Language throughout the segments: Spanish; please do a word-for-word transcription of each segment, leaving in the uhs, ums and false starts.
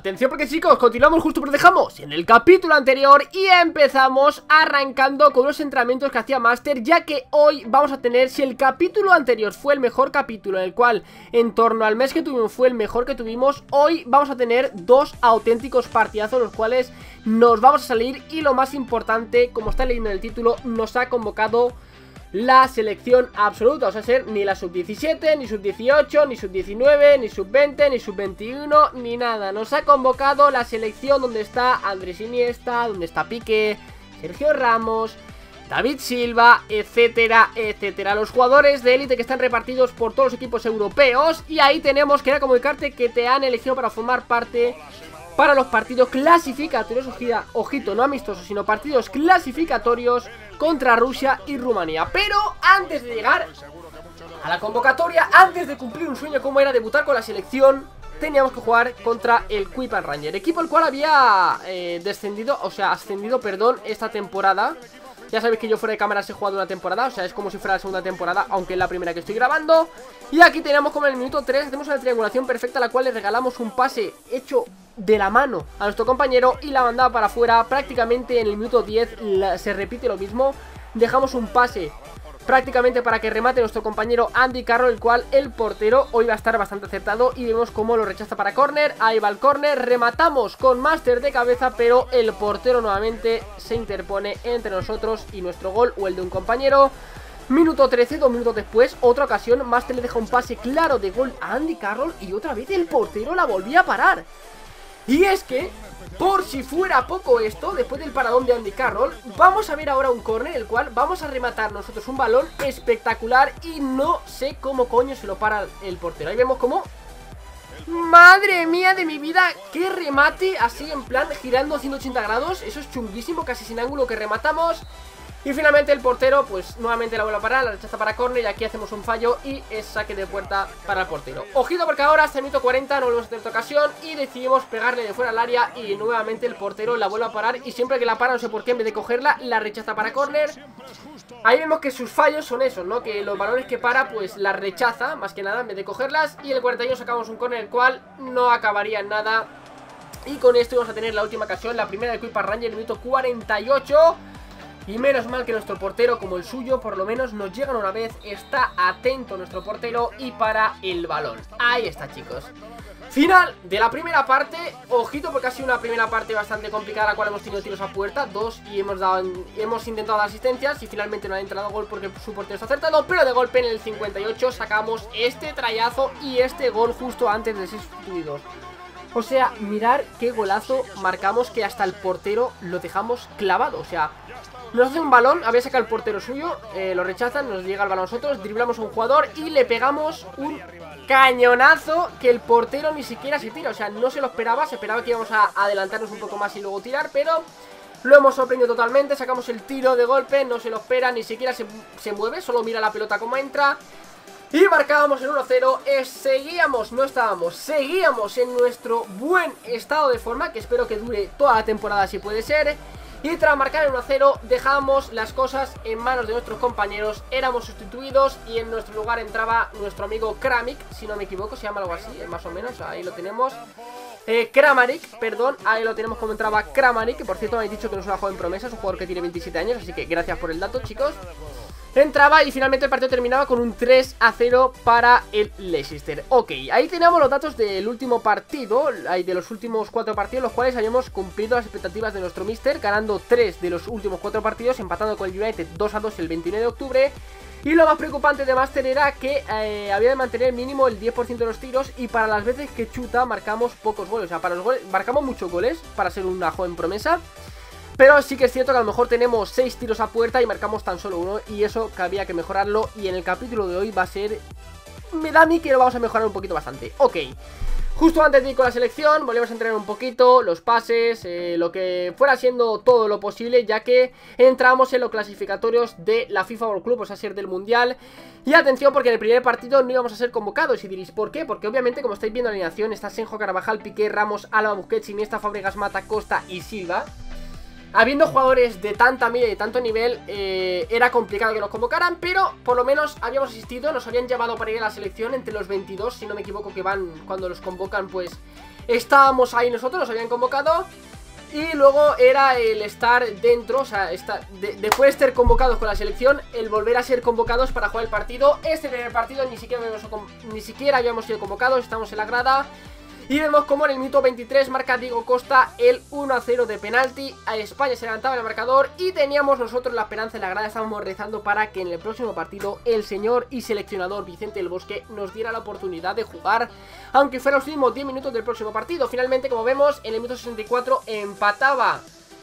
Atención porque chicos, continuamos justo por dejamos en el capítulo anterior y empezamos arrancando con los entrenamientos que hacía Master, ya que hoy vamos a tener, si el capítulo anterior fue el mejor capítulo, en el cual en torno al mes que tuvimos fue el mejor que tuvimos, hoy vamos a tener dos auténticos partidazos, los cuales nos vamos a salir y lo más importante, como está leyendo en el título, nos ha convocado la selección absoluta, o sea, ser ni la sub diecisiete, ni sub dieciocho, ni sub diecinueve, ni sub veinte, ni sub veintiuno, ni nada. Nos ha convocado la selección donde está Andrés Iniesta, donde está Piqué, Sergio Ramos, David Silva, etcétera, etcétera. Los jugadores de élite que están repartidos por todos los equipos europeos. Y ahí tenemos que era comunicarte que te han elegido para formar parte para los partidos clasificatorios, ojita, ojito, no amistosos, sino partidos clasificatorios contra Rusia y Rumanía. Pero antes de llegar a la convocatoria, antes de cumplir un sueño como era debutar con la selección, teníamos que jugar contra el Quipan Ranger, equipo el cual había eh, descendido, o sea, ascendido, perdón, esta temporada. Ya sabéis que yo fuera de cámara he jugado una temporada, o sea, es como si fuera la segunda temporada, aunque es la primera que estoy grabando. Y aquí tenemos como en el minuto tres, hacemos una triangulación perfecta, a la cual le regalamos un pase hecho de la mano a nuestro compañero y la mandaba para afuera. Prácticamente en el minuto diez la, se repite lo mismo, dejamos un pase prácticamente para que remate nuestro compañero Andy Carroll, el cual el portero hoy va a estar bastante acertado y vemos cómo lo rechaza para córner. Ahí va el córner, rematamos con Master de cabeza, pero el portero nuevamente se interpone entre nosotros y nuestro gol o el de un compañero. Minuto trece, dos minutos después, otra ocasión, Master le deja un pase claro de gol a Andy Carroll y otra vez el portero la volvía a parar. Y es que, por si fuera poco esto, después del paradón de Andy Carroll, vamos a ver ahora un córner, el cual vamos a rematar nosotros un balón espectacular y no sé cómo coño se lo para el portero. Ahí vemos cómo... ¡Madre mía de mi vida! ¡Qué remate! Así en plan girando ciento ochenta grados, eso es chunguísimo, casi sin ángulo que rematamos. Y finalmente el portero, pues nuevamente la vuelve a parar, la rechaza para córner y aquí hacemos un fallo y es saque de puerta para el portero. Ojito porque ahora hasta el minuto cuarenta no volvemos a tener esta ocasión y decidimos pegarle de fuera al área y nuevamente el portero la vuelve a parar y siempre que la para, no sé por qué, en vez de cogerla, la rechaza para córner. Ahí vemos que sus fallos son esos, ¿no? Que los balones que para, pues las rechaza, más que nada, en vez de cogerlas. Y en el cuarenta y uno sacamos un córner el cual no acabaría en nada. Y con esto vamos a tener la última ocasión, la primera de Quipan Ranger, el minuto cuarenta y ocho. Y menos mal que nuestro portero, como el suyo, por lo menos nos llegan una vez. Está atento nuestro portero y para el balón. Ahí está, chicos. Final de la primera parte. Ojito porque ha sido una primera parte bastante complicada, la cual hemos tenido tiros a puerta, dos, y hemos dado, hemos intentado dar asistencias y finalmente no ha entrado gol porque su portero está acertado. Pero de golpe en el cincuenta y ocho sacamos este trayazo y este gol justo antes de ser sustituidos. O sea, mirar qué golazo marcamos, que hasta el portero lo dejamos clavado. O sea, nos hace un balón, había sacado el portero suyo, eh, lo rechazan, nos llega el balón a nosotros, driblamos a un jugador y le pegamos un cañonazo que el portero ni siquiera se tira. O sea, no se lo esperaba, se esperaba que íbamos a adelantarnos un poco más y luego tirar, pero lo hemos sorprendido totalmente. Sacamos el tiro de golpe, no se lo espera, ni siquiera se, se mueve, solo mira la pelota como entra. Y marcábamos el uno cero, eh, seguíamos, no estábamos, seguíamos en nuestro buen estado de forma, que espero que dure toda la temporada si puede ser. Y tras marcar el uno cero dejamos las cosas en manos de nuestros compañeros, éramos sustituidos y en nuestro lugar entraba nuestro amigo Kramik, si no me equivoco, se llama algo así, más o menos, ahí lo tenemos. Eh, Kramaric, perdón, ahí lo tenemos como entraba Kramaric, que por cierto me habéis dicho que no es una joven promesa, es un jugador que tiene veintisiete años, así que gracias por el dato, chicos. Entraba y finalmente el partido terminaba con un tres a cero para el Leicester. Ok, ahí teníamos los datos del último partido, de los últimos cuatro partidos, los cuales habíamos cumplido las expectativas de nuestro mister, ganando tres de los últimos cuatro partidos, empatando con el United dos a dos el veintiuno de octubre. Y lo más preocupante de Master era que eh, había de mantener mínimo el diez por ciento de los tiros y para las veces que chuta marcamos pocos goles. O sea, para los goles marcamos muchos goles para ser una joven promesa. Pero sí que es cierto que a lo mejor tenemos seis tiros a puerta y marcamos tan solo uno. Y eso que había que mejorarlo. Y en el capítulo de hoy va a ser... Me da a mí que lo vamos a mejorar un poquito bastante. Ok. Justo antes de ir con la selección, volvemos a entrenar un poquito los pases, eh, lo que fuera siendo todo lo posible, ya que entramos en los clasificatorios de la FIFA World Club, o sea, ser del Mundial. Y atención porque en el primer partido no íbamos a ser convocados. Y diréis, ¿por qué? Porque obviamente, como estáis viendo en la alineación, está Senjo, Carvajal, Piqué, Ramos, Álava, Busquets, Iniesta, Fábregas, Mata, Costa y Silva. Habiendo jugadores de tanta milla y de tanto nivel, eh, era complicado que nos convocaran, pero por lo menos habíamos asistido, nos habían llevado para ir a la selección entre los veintidós, si no me equivoco, que van cuando los convocan, pues estábamos ahí nosotros, nos habían convocado. Y luego era el estar dentro, o sea, estar, de, después de estar convocados con la selección, el volver a ser convocados para jugar el partido. Este primer partido ni siquiera habíamos, ni siquiera habíamos sido convocados, estamos en la grada. Y vemos como en el minuto veintitrés marca Diego Costa el uno a cero de penalti. A España se levantaba el marcador y teníamos nosotros la esperanza en la grada. Estábamos rezando para que en el próximo partido el señor y seleccionador Vicente del Bosque nos diera la oportunidad de jugar, aunque fuera los últimos diez minutos del próximo partido. Finalmente, como vemos, en el minuto sesenta y cuatro empataba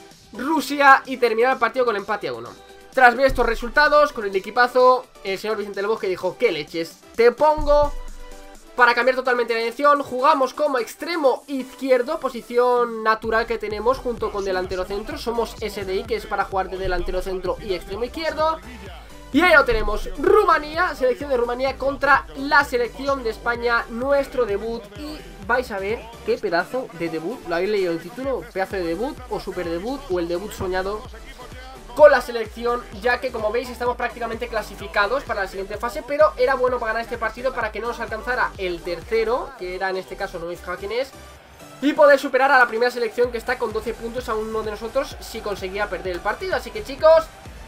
Rusia y terminaba el partido con empate a uno. Tras ver estos resultados, con el equipazo, el señor Vicente del Bosque dijo: ¿qué leches? Te pongo... Para cambiar totalmente la dirección, jugamos como extremo izquierdo, posición natural que tenemos junto con delantero centro. Somos S D I, que es para jugar de delantero centro y extremo izquierdo. Y ahí lo tenemos, Rumanía, selección de Rumanía contra la selección de España, nuestro debut. Y vais a ver qué pedazo de debut, lo habéis leído el título, pedazo de debut o super debut o el debut soñado con la selección, ya que como veis estamos prácticamente clasificados para la siguiente fase, pero era bueno para ganar este partido para que no nos alcanzara el tercero, que era en este caso, no me he fijado quién es, y poder superar a la primera selección que está con doce puntos a uno de nosotros si conseguía perder el partido. Así que chicos,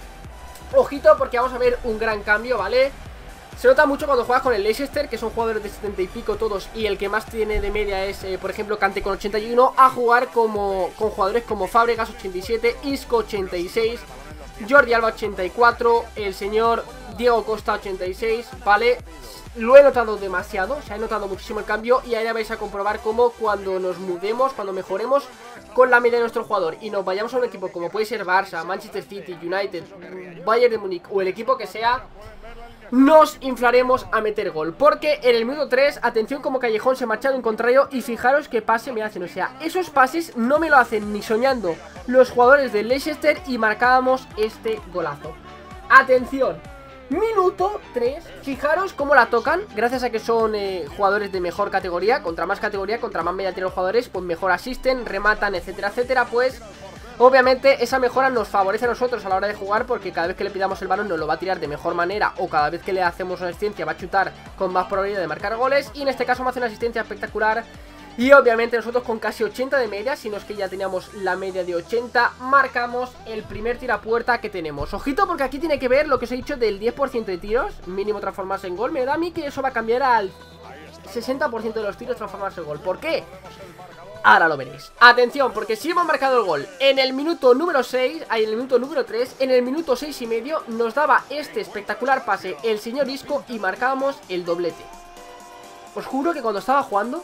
ojito porque vamos a ver un gran cambio, ¿vale? Se nota mucho cuando juegas con el Leicester, que son jugadores de setenta y pico todos, y el que más tiene de media es, eh, por ejemplo, Kanté con ochenta y uno, a jugar como, con jugadores como Fábregas ochenta y siete, Isco ochenta y seis, Jordi Alba ochenta y cuatro, el señor Diego Costa ochenta y seis, ¿vale? Lo he notado demasiado, o sea, he notado muchísimo el cambio, y ahora vais a comprobar cómo cuando nos mudemos, cuando mejoremos con la media de nuestro jugador y nos vayamos a un equipo como puede ser Barça, Manchester City, United, Bayern de Múnich o el equipo que sea, nos inflaremos a meter gol. Porque en el minuto tres, atención como Callejón se marcha de un contrario. Y fijaros qué pase me hacen, o sea, esos pases no me lo hacen ni soñando los jugadores del Leicester. Y marcábamos este golazo. Atención, minuto tres, fijaros cómo la tocan. Gracias a que son eh, jugadores de mejor categoría, contra más categoría, contra más media tienen los jugadores, pues mejor asisten, rematan, etcétera, etcétera. Pues obviamente esa mejora nos favorece a nosotros a la hora de jugar, porque cada vez que le pidamos el balón nos lo va a tirar de mejor manera, o cada vez que le hacemos una asistencia va a chutar con más probabilidad de marcar goles. Y en este caso me hace una asistencia espectacular. Y obviamente nosotros con casi ochenta de media, si no es que ya teníamos la media de ochenta, marcamos el primer tirapuerta que tenemos. Ojito porque aquí tiene que ver lo que os he dicho del diez por ciento de tiros, mínimo transformarse en gol. Me da a mí que eso va a cambiar al sesenta por ciento de los tiros transformarse en gol. ¿Por qué? Ahora lo veréis. Atención, porque si hemos marcado el gol en el minuto número seis, ahí en el minuto número tres, en el minuto seis y medio nos daba este espectacular pase el señor Isco y marcábamos el doblete. Os juro que cuando estaba jugando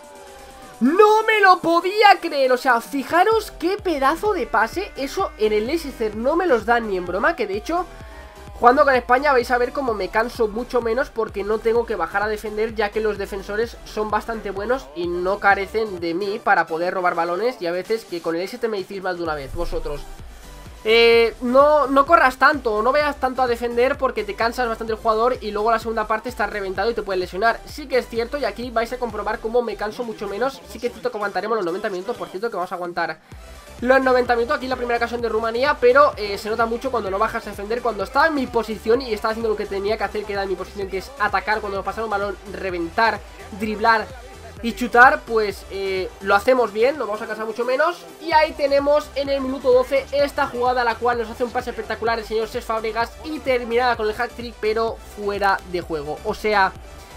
no me lo podía creer. O sea, fijaros qué pedazo de pase. Eso en el Leicester no me los dan ni en broma, que de hecho jugando con España vais a ver cómo me canso mucho menos, porque no tengo que bajar a defender, ya que los defensores son bastante buenos y no carecen de mí para poder robar balones. Y a veces que con el S T me decís más de una vez, vosotros eh, no, no corras tanto, no veas tanto a defender, porque te cansas bastante el jugador y luego la segunda parte estás reventado y te puedes lesionar. Sí que es cierto, y aquí vais a comprobar cómo me canso mucho menos. Sí que es cierto que aguantaremos los noventa minutos, por cierto que vamos a aguantar los noventa minutos, aquí en la primera ocasión de Rumanía, pero eh, se nota mucho cuando no bajas a defender. Cuando estaba en mi posición y estaba haciendo lo que tenía que hacer, que era en mi posición, que es atacar, cuando nos pasaron un balón, reventar, driblar y chutar, pues eh, lo hacemos bien, nos vamos a cansar mucho menos. Y ahí tenemos en el minuto doce esta jugada, la cual nos hace un pase espectacular el señor Cesc Fábregas y terminada con el hat-trick, pero fuera de juego. O sea,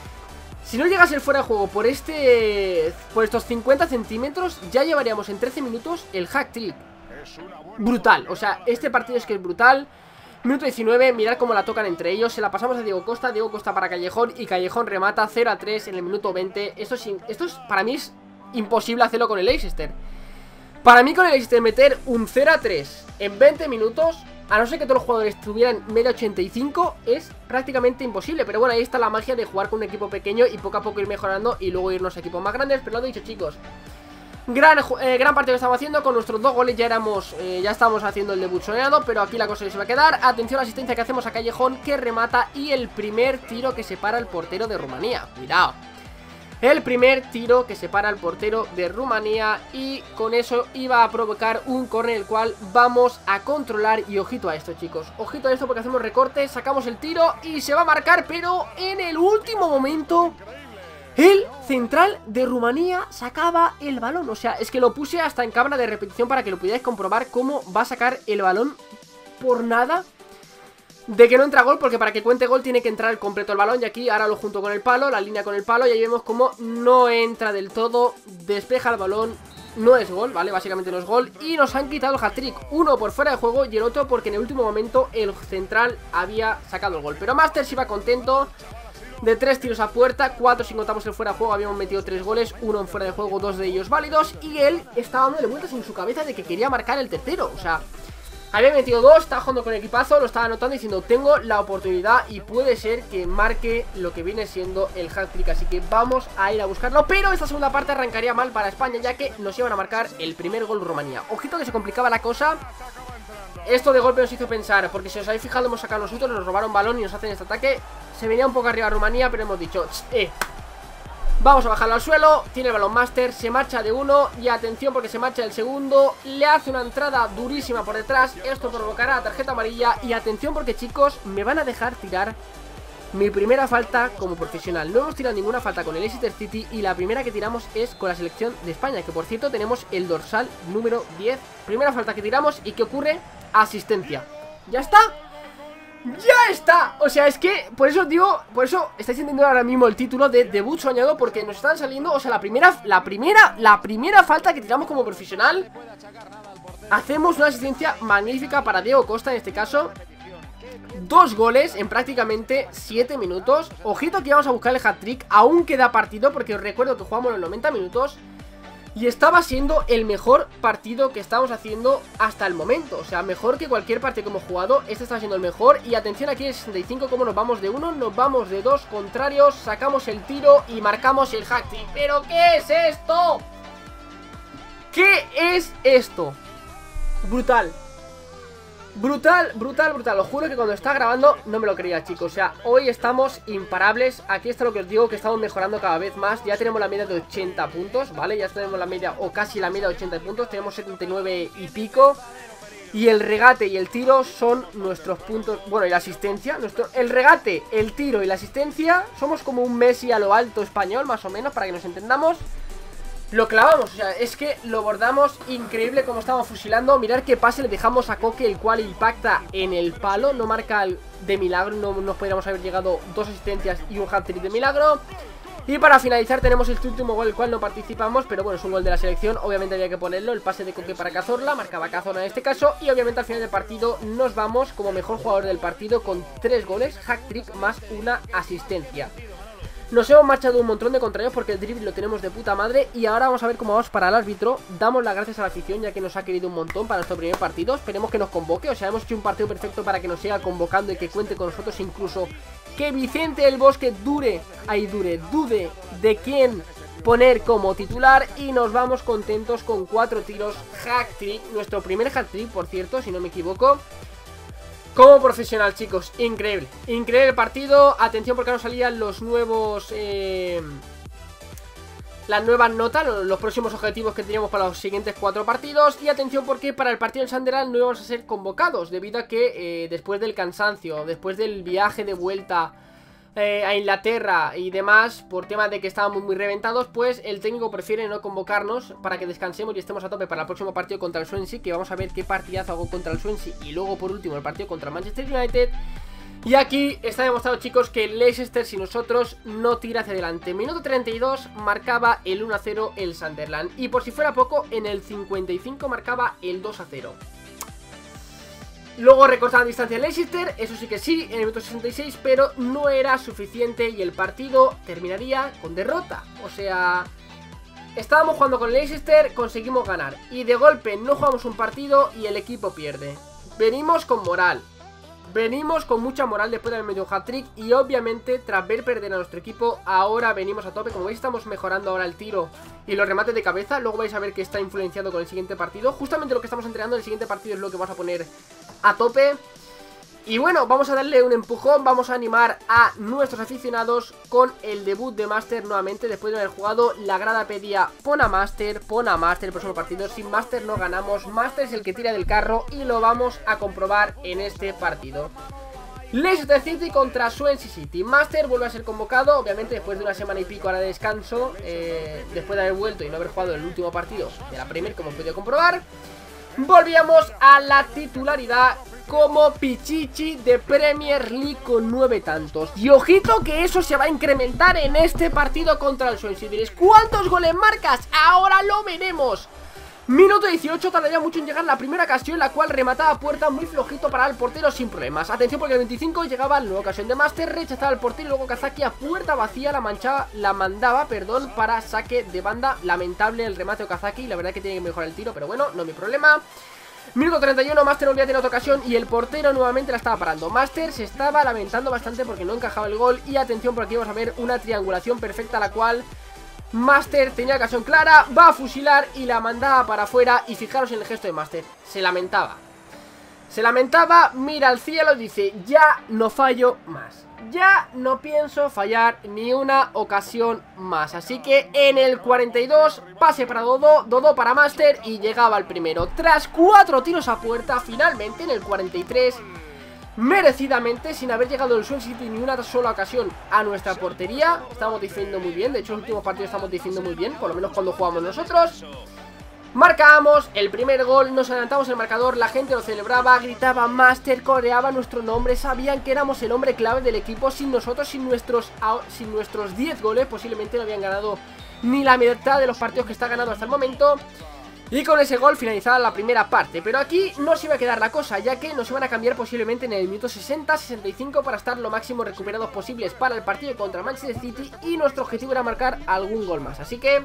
si no llega a ser fuera de juego por este por estos cincuenta centímetros, ya llevaríamos en trece minutos el hat-trick. Brutal, o sea, este partido es que es brutal. Minuto diecinueve, mirad cómo la tocan entre ellos. Se la pasamos a Diego Costa, Diego Costa para Callejón, y Callejón remata cero a tres en el minuto veinte. Esto es, esto es, para mí es imposible hacerlo con el Leicester. Para mí con el Leicester meter un cero a tres en veinte minutos, a no ser que todos los jugadores tuvieran media ochenta y cinco, es prácticamente imposible. Pero bueno, ahí está la magia de jugar con un equipo pequeño y poco a poco ir mejorando y luego irnos a equipos más grandes. Pero lo he dicho, chicos, Gran, eh, gran partido que estamos haciendo. Con nuestros dos goles ya éramos eh, ya estábamos haciendo el debut soñado, pero aquí la cosa se va a quedar. Atención a la asistencia que hacemos a Callejón, que remata, y el primer tiro que separa al portero de Rumanía. Cuidado, el primer tiro que separa al portero de Rumanía, y con eso iba a provocar un córner, el cual vamos a controlar. Y ojito a esto, chicos, ojito a esto, porque hacemos recorte, sacamos el tiro y se va a marcar, pero en el último momento El central de Rumanía sacaba el balón. O sea, es que lo puse hasta en cámara de repetición para que lo pudierais comprobar cómo va a sacar el balón por nada de que no entra gol, porque para que cuente gol tiene que entrar completo el balón. Y aquí ahora lo junto con el palo, la línea con el palo, y ahí vemos cómo no entra del todo, despeja el balón. No es gol, ¿vale? Básicamente no es gol. Y nos han quitado el hat-trick, uno por fuera de juego y el otro porque en el último momento el central había sacado el gol. Pero Masters iba contento. De tres tiros a puerta, cuatro si contamos el fuera de juego. Habíamos metido tres goles, uno en fuera de juego, dos de ellos válidos. Y él estaba dándole vueltas en su cabeza de que quería marcar el tercero. O sea, había metido dos, estaba jugando con el equipazo, lo estaba anotando diciendo tengo la oportunidad y puede ser que marque lo que viene siendo el hat-trick. Así que vamos a ir a buscarlo. Pero esta segunda parte arrancaría mal para España, ya que nos iban a marcar el primer gol Rumanía. Ojito que se complicaba la cosa. Esto de golpe nos hizo pensar, porque si os habéis fijado hemos sacado nosotros, nos robaron balón y nos hacen este ataque. Se venía un poco arriba Rumanía, pero hemos dicho, eh, vamos a bajarlo al suelo. Tiene el balón Master, se marcha de uno. Y atención porque se marcha el segundo. Le hace una entrada durísima por detrás. Esto provocará tarjeta amarilla. Y atención porque, chicos, me van a dejar tirar mi primera falta como profesional. No hemos tirado ninguna falta con el Leicester City. Y la primera que tiramos es con la selección de España, que por cierto tenemos el dorsal número diez. Primera falta que tiramos. ¿Y qué ocurre? Asistencia. ¿Ya está? ¡Ya está! O sea, es que, por eso digo, por eso estáis entendiendo ahora mismo el título de debut soñado, porque nos están saliendo, o sea, la primera, la primera, la primera falta que tiramos como profesional. Hacemos una asistencia magnífica para Diego Costa en este caso. Dos goles en prácticamente siete minutos. Ojito que vamos a buscar el hat-trick. Aún queda partido, porque os recuerdo que jugamos los noventa minutos. Y estaba siendo el mejor partido que estamos haciendo hasta el momento. O sea, mejor que cualquier partido que hemos jugado. Este está siendo el mejor. Y atención aquí en el sesenta y cinco, como nos vamos de uno, nos vamos de dos contrarios. Sacamos el tiro y marcamos el hat-trick. ¿Pero qué es esto? ¿Qué es esto? Brutal. Brutal, brutal, brutal. Os juro que cuando estaba grabando no me lo creía, chicos. O sea, hoy estamos imparables. Aquí está lo que os digo, que estamos mejorando cada vez más. Ya tenemos la media de ochenta puntos, ¿vale? Ya tenemos la media, o casi la media de ochenta puntos. Tenemos setenta y nueve y pico. Y el regate y el tiro son nuestros puntos. Bueno, y la asistencia nuestro, el regate, el tiro y la asistencia. Somos como un Messi a lo alto español, más o menos, para que nos entendamos. Lo clavamos, o sea, es que lo bordamos. Increíble como estamos fusilando. Mirad qué pase le dejamos a Coque, el cual impacta en el palo. No marca de milagro, no nos podríamos haber llegado dos asistencias y un hat-trick de milagro. Y para finalizar tenemos este último gol, el cual no participamos, pero bueno, es un gol de la selección. Obviamente había que ponerlo, el pase de Coque para Cazorla. Marcaba Cazorla en este caso. Y obviamente al final del partido nos vamos como mejor jugador del partido con tres goles, hat-trick más una asistencia. Nos hemos marchado un montón de contrarios porque el drible lo tenemos de puta madre. Y ahora vamos a ver cómo vamos para el árbitro. Damos las gracias a la afición, ya que nos ha querido un montón para nuestro primer partido. Esperemos que nos convoque, o sea, hemos hecho un partido perfecto para que nos siga convocando y que cuente con nosotros. Incluso que Vicente del Bosque dure, ahí dure, dude de quién poner como titular. Y nos vamos contentos con cuatro tiros, hat-trick. Nuestro primer hat-trick, por cierto, si no me equivoco. Como profesional, chicos, increíble. Increíble el partido. Atención porque ahora salían los nuevos eh, las nuevas notas, los próximos objetivos que teníamos para los siguientes cuatro partidos. Y atención porque para el partido del Sunderland no íbamos a ser convocados, debido a que eh, después del cansancio, después del viaje de vuelta eh, a Inglaterra y demás, por tema de que estábamos muy reventados, pues el técnico prefiere no convocarnos para que descansemos y estemos a tope para el próximo partido contra el Swansea, que vamos a ver qué partidazo hago contra el Swansea. Y luego por último el partido contra el Manchester United. Y aquí está demostrado, chicos, que el Leicester sin nosotros no tira hacia adelante. Minuto treinta y dos marcaba el uno a cero el Sunderland. Y por si fuera poco, en el cincuenta y cinco marcaba el dos a cero. Luego recortaba la distancia el Leicester, eso sí que sí, en el minuto sesenta y seis, pero no era suficiente y el partido terminaría con derrota. O sea, estábamos jugando con el Leicester, conseguimos ganar y de golpe no jugamos un partido y el equipo pierde. Venimos con moral, venimos con mucha moral después de haber metido un hat-trick y obviamente tras ver perder a nuestro equipo, ahora venimos a tope. Como veis estamos mejorando ahora el tiro y los remates de cabeza, luego vais a ver que está influenciado con el siguiente partido. Justamente lo que estamos entrenando, el siguiente partido es lo que vamos a poner a tope. Y bueno, vamos a darle un empujón, vamos a animar a nuestros aficionados con el debut de Master nuevamente. Después de haber jugado, la grada pedía pon a Master, pon a Master el próximo partido. Sin Master no ganamos, Master es el que tira del carro y lo vamos a comprobar en este partido. Leicester City contra Swansea City. Master vuelve a ser convocado, obviamente después de una semana y pico ahora de descanso, eh, después de haber vuelto y no haber jugado el último partido de la Premier, como he podido comprobar. Volvíamos a la titularidad como Pichichi de Premier League con nueve tantos. Y ojito que eso se va a incrementar en este partido contra el Swansea. Diréis, ¿cuántos goles marcas? Ahora lo veremos. Minuto dieciocho, tardaría mucho en llegar la primera ocasión, la cual remataba a puerta muy flojito para el portero sin problemas. Atención porque el veinticinco llegaba la nueva ocasión de Master, rechazaba el portero y luego Kazaki a puerta vacía la manchaba, la mandaba, perdón, para saque de banda. Lamentable el remate de Kazaki, la verdad que tiene que mejorar el tiro, pero bueno, no es mi problema. Minuto treinta y uno, Master volvía a tener otra ocasión y el portero nuevamente la estaba parando. Master se estaba lamentando bastante porque no encajaba el gol y atención porque aquí vamos a ver una triangulación perfecta, la cual Master tenía ocasión clara, va a fusilar y la mandaba para afuera. Y fijaros en el gesto de Master, se lamentaba. Se lamentaba, mira al cielo y dice, ya no fallo más. Ya no pienso fallar ni una ocasión más. Así que en el cuarenta y dos, pase para Dodó, Dodó para Master y llegaba el primero. Tras cuatro tiros a puerta, finalmente en el cuarenta y tres, merecidamente, sin haber llegado el Swansea City ni una sola ocasión a nuestra portería. Estamos diciendo muy bien, de hecho en los últimos partidos estamos diciendo muy bien, por lo menos cuando jugamos nosotros. Marcábamos el primer gol, nos adelantamos el marcador, la gente lo celebraba, gritaba Master, coreaba nuestro nombre, sabían que éramos el hombre clave del equipo. Sin nosotros, sin nuestros sin nuestros diez goles, posiblemente no habían ganado ni la mitad de los partidos que está ganando hasta el momento. Y con ese gol finalizada la primera parte. Pero aquí no se iba a quedar la cosa, ya que nos iban a cambiar posiblemente en el minuto sesenta, sesenta y cinco para estar lo máximo recuperados posibles para el partido contra Manchester City. Y nuestro objetivo era marcar algún gol más. Así que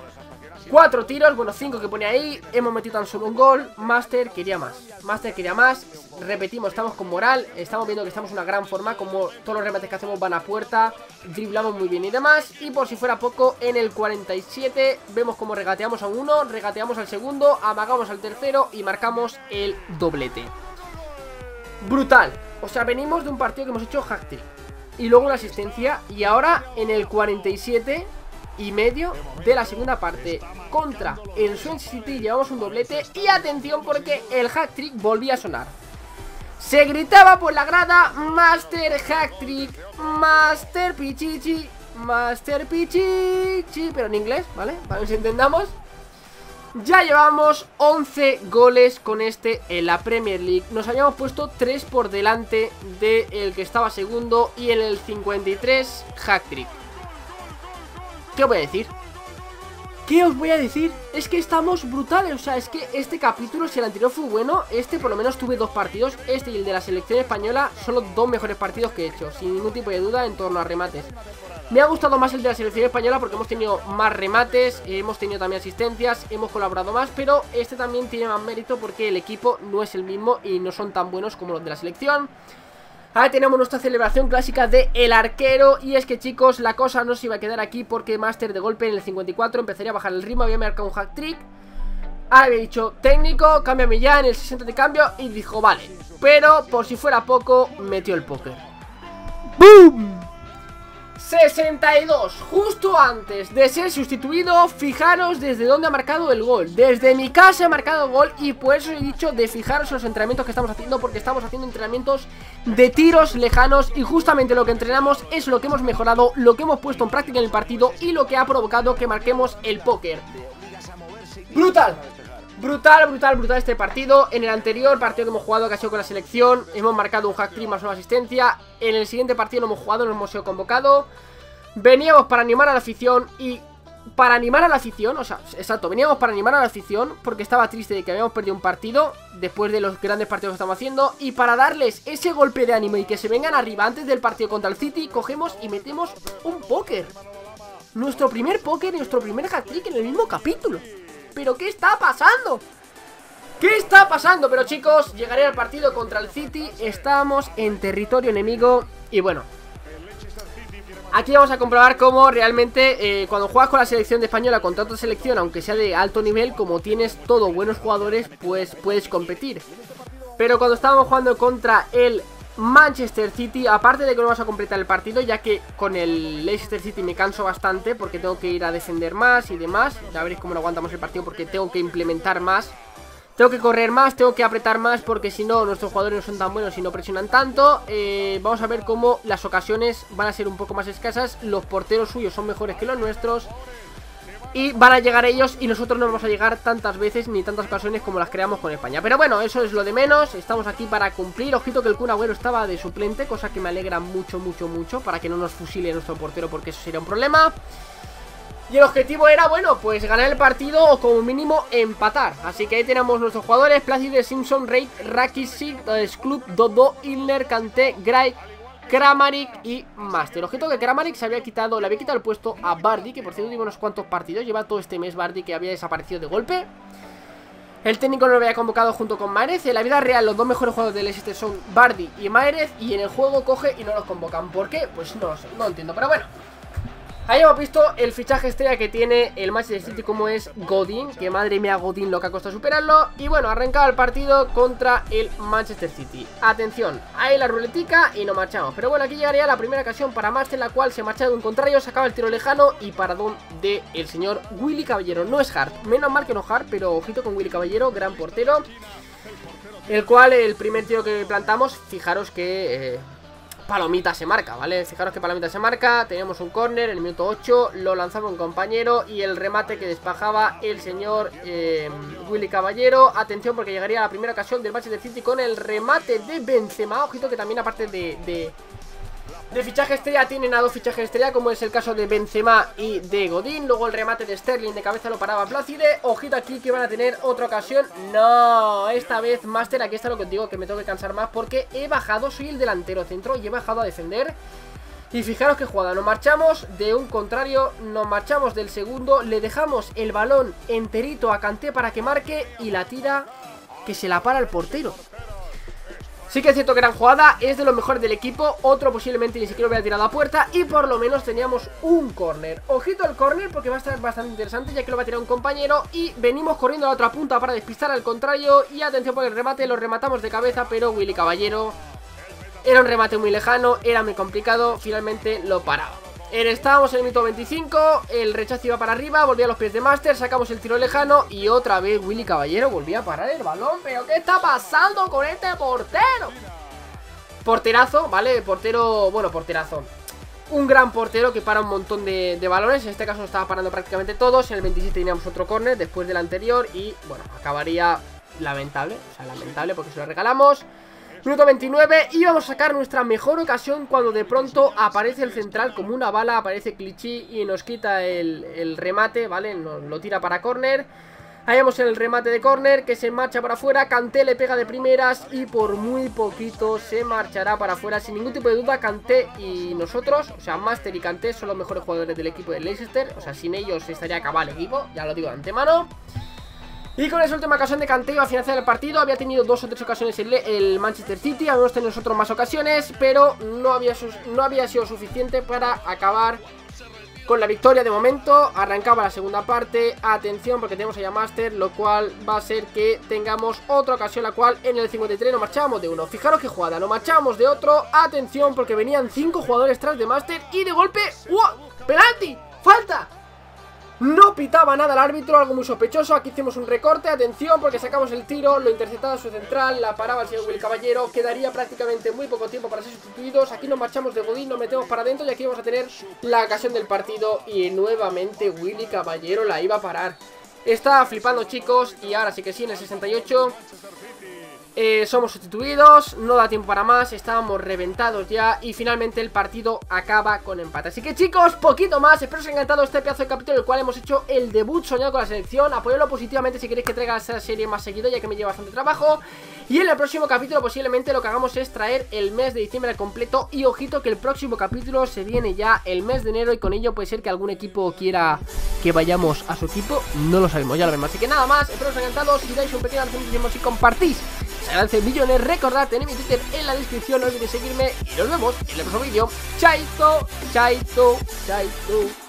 cuatro tiros, bueno, cinco que pone ahí. Hemos metido tan solo un gol. Master quería más. Master quería más. Repetimos, estamos con moral. Estamos viendo que estamos en una gran forma. Como todos los remates que hacemos van a puerta. Driblamos muy bien y demás. Y por si fuera poco, en el cuarenta y siete vemos como regateamos a uno, regateamos al segundo, amagamos al tercero y marcamos el doblete. Brutal. O sea, venimos de un partido que hemos hecho hat-trick y luego una asistencia. Y ahora en el cuarenta y siete y medio de la segunda parte contra el Swansea City llevamos un doblete. Y atención porque el hat-trick volvía a sonar. Se gritaba por la grada Master hat-trick, Master Pichichi, Master Pichichi, pero en inglés, ¿vale? Para que nos entendamos. Ya llevamos once goles con este en la Premier League. Nos habíamos puesto tres por delante del que estaba segundo. Y en el cincuenta y tres hat-trick. ¿Qué os voy a decir? ¿Qué os voy a decir? Es que estamos brutales, o sea, es que este capítulo, si el anterior fue bueno, este por lo menos tuve dos partidos. Este y el de la selección española son los dos mejores partidos que he hecho, sin ningún tipo de duda en torno a remates. Me ha gustado más el de la selección española porque hemos tenido más remates, hemos tenido también asistencias, hemos colaborado más. Pero este también tiene más mérito porque el equipo no es el mismo y no son tan buenos como los de la selección. Ahora tenemos nuestra celebración clásica de el arquero. Y es que, chicos, la cosa no se iba a quedar aquí porque Master de golpe en el cincuenta y cuatro empezaría a bajar el ritmo. Había marcado un hat-trick. Ahora había dicho, técnico, cámbiame ya. En el sesenta de cambio y dijo, vale. Pero por si fuera poco, metió el póker. ¡Boom! sesenta y dos, justo antes de ser sustituido. Fijaros desde dónde ha marcado el gol. Desde mi casa ha marcado el gol. Y por eso he dicho de fijaros en los entrenamientos que estamos haciendo, porque estamos haciendo entrenamientos de tiros lejanos. Y justamente lo que entrenamos es lo que hemos mejorado, lo que hemos puesto en práctica en el partido y lo que ha provocado que marquemos el póker. Brutal. Brutal, brutal, brutal este partido. En el anterior partido que hemos jugado, que ha sido con la selección, hemos marcado un hat-trick más una asistencia. En el siguiente partido no hemos jugado, no hemos sido convocado. Veníamos para animar a la afición. Y para animar a la afición, o sea, exacto, veníamos para animar a la afición porque estaba triste de que habíamos perdido un partido después de los grandes partidos que estamos haciendo. Y para darles ese golpe de ánimo y que se vengan arriba antes del partido contra el City, cogemos y metemos un póker. Nuestro primer póker y nuestro primer hat-trick en el mismo capítulo. ¿Pero qué está pasando? ¿Qué está pasando? Pero chicos, llegaré al partido contra el City. Estamos en territorio enemigo. Y bueno, aquí vamos a comprobar cómo realmente eh, cuando juegas con la selección de española contra otra selección, aunque sea de alto nivel, como tienes todos buenos jugadores, pues puedes competir. Pero cuando estábamos jugando contra el Manchester City, aparte de que no vamos a completar el partido, ya que con el Leicester City me canso bastante porque tengo que ir a defender más y demás. Ya veréis cómo lo aguantamos el partido porque tengo que implementar más Tengo que correr más, tengo que apretar más, porque si no, nuestros jugadores no son tan buenos y no presionan tanto. eh, Vamos a ver cómo las ocasiones van a ser un poco más escasas. Los porteros suyos son mejores que los nuestros y van a llegar ellos y nosotros no vamos a llegar tantas veces ni tantas ocasiones como las creamos con España. Pero bueno, eso es lo de menos, estamos aquí para cumplir. Ojito que el Kun Agüero estaba de suplente, cosa que me alegra mucho, mucho, mucho, para que no nos fusile nuestro portero, porque eso sería un problema. Y el objetivo era, bueno, pues ganar el partido o como mínimo empatar. Así que ahí tenemos nuestros jugadores: Plácido, Simpson, Reid, Rakisic, Sklup, Dodo, Ilner, Kanté, Gray, Kramaric y Master. Ojito que Kramaric se había quitado, le había quitado el puesto a Vardy, que por cierto lleva unos cuantos partidos, lleva todo este mes Vardy, que había desaparecido de golpe. El técnico no lo había convocado junto con Mahrez. En la vida real los dos mejores jugadores del Leicester son Vardy y Mahrez, y en el juego coge y no los convocan. ¿Por qué? Pues no lo sé, no entiendo, pero bueno. Ahí hemos visto el fichaje estrella que tiene el Manchester City, como es Godin, que madre mía Godin lo que ha costado superarlo. Y bueno, arrancaba el partido contra el Manchester City. Atención, ahí la ruletica y nos marchamos. Pero bueno, aquí llegaría la primera ocasión para Master, la cual se marcha de un contrario, sacaba el tiro lejano y paradón del el señor Willy Caballero. No es Hart, menos mal que no Hart, pero ojito con Willy Caballero, gran portero. El cual el primer tiro que plantamos, fijaros que... Eh, palomita se marca, ¿vale? Fijaros que palomita se marca. Teníamos un córner en el minuto ocho, lo lanzaba un compañero y el remate que despajaba el señor eh, Willy Caballero. Atención, porque llegaría la primera ocasión del Manchester City con el remate de Benzema. Ojito que también, aparte de, de, de fichaje estrella, tienen a dos fichajes estrella, como es el caso de Benzema y de Godin. Luego el remate de Sterling de cabeza lo paraba Plácido. Ojito aquí que van a tener otra ocasión. No, esta vez Master, aquí está lo que os digo, que me tengo que cansar más, porque he bajado, soy el delantero centro y he bajado a defender. Y fijaros qué jugada, nos marchamos de un contrario, nos marchamos del segundo, le dejamos el balón enterito a Kanté para que marque y la tira que se la para el portero. Sí que es cierto que gran jugada, es de los mejores del equipo. Otro posiblemente ni siquiera hubiera tirado a puerta. Y por lo menos teníamos un córner. Ojito al córner, porque va a estar bastante interesante, ya que lo va a tirar un compañero. Y venimos corriendo a la otra punta para despistar al contrario. Y atención, porque el remate lo rematamos de cabeza, pero Willy Caballero, era un remate muy lejano, era muy complicado, finalmente lo paraba. Estábamos en el minuto veinticinco, el rechazo iba para arriba, volvía a los pies de Master, sacamos el tiro lejano y otra vez Willy Caballero volvía a parar el balón. ¿Pero qué está pasando con este portero? Porterazo, ¿vale? Portero, bueno, porterazo. Un gran portero que para un montón de, de balones. En este caso lo estaba parando prácticamente todos. En el veintisiete teníamos otro córner después del anterior y, bueno, acabaría lamentable, o sea, lamentable porque se lo regalamos. Minuto veintinueve, y vamos a sacar nuestra mejor ocasión cuando de pronto aparece el central como una bala, aparece Clichy y nos quita el, el remate, ¿vale? Nos lo tira para córner. Ahí vemos el remate de córner que se marcha para afuera, Kanté le pega de primeras y por muy poquito se marchará para afuera. Sin ningún tipo de duda, Kanté y nosotros, o sea, Master y Kanté son los mejores jugadores del equipo de Leicester. O sea, sin ellos estaría acabado el equipo, ya lo digo de antemano. Y con esa última ocasión de Kanté iba a finalizar el partido. Había tenido dos o tres ocasiones el, el Manchester City. Habíamos tenido nosotros más ocasiones, pero no había, no había sido suficiente para acabar con la victoria de momento. Arrancaba la segunda parte. Atención, porque tenemos allá Master, lo cual va a ser que tengamos otra ocasión, la cual en el cincuenta y tres nos marchábamos de uno. Fijaros qué jugada, nos marchábamos de otro. Atención, porque venían cinco jugadores tras de Master y de golpe... ¡wow! ¡Penalti! ¡Falta! No pitaba nada el árbitro, algo muy sospechoso. Aquí hicimos un recorte, atención, porque sacamos el tiro, lo interceptaba su central, la paraba el señor Willy Caballero. Quedaría prácticamente muy poco tiempo para ser sustituidos. Aquí nos marchamos de Godín, nos metemos para adentro y aquí vamos a tener la ocasión del partido. Y nuevamente Willy Caballero la iba a parar. Estaba flipando, chicos, y ahora sí que sí, en el sesenta y ocho Eh, somos sustituidos, no da tiempo para más, estábamos reventados ya y finalmente el partido acaba con empate. Así que, chicos, poquito más, espero que os haya encantado este pedazo de capítulo en el cual hemos hecho el debut soñado con la selección. Apoyadlo positivamente si queréis que traiga esta serie más seguido, ya que me lleva bastante trabajo. Y en el próximo capítulo posiblemente lo que hagamos es traer el mes de diciembre al completo. Y ojito que el próximo capítulo se viene ya el mes de enero y con ello puede ser que algún equipo quiera que vayamos a su equipo. No lo sabemos, ya lo vemos. Así que nada más, espero que os haya encantado. Si dais un pequeño like, si compartís, se agradece millones. Recordad, tenéis mi Twitter en la descripción, no olvidéis seguirme y nos vemos en el próximo vídeo. Chaito, chaito, chaito.